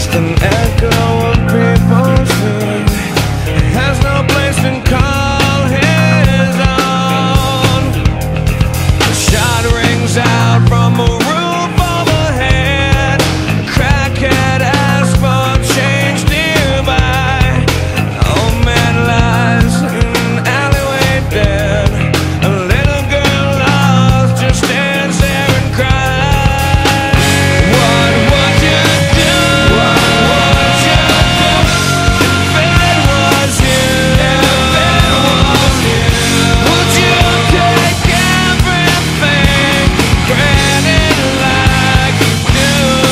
just an echo of people's feet. It has no place to call his own. The shot rings out from a roof overhead. A crackhead asks for change nearby. Old man lies in an alleyway dead. A little girl lost just stands there and cries. What would you do? What would you do if it was you? If it was you, would you take everything for granted like you do?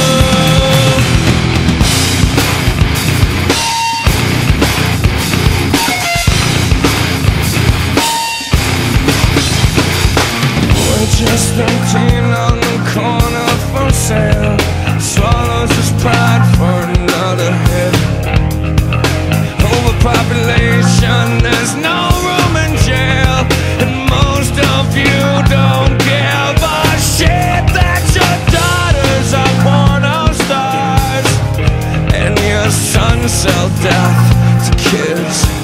We're just 13 on the corner for sale. Swallows his pride for another hit. Overpopulation, there's no room in jail. And most of you don't give a shit that your daughters are porno stars and your sons sell death to kids.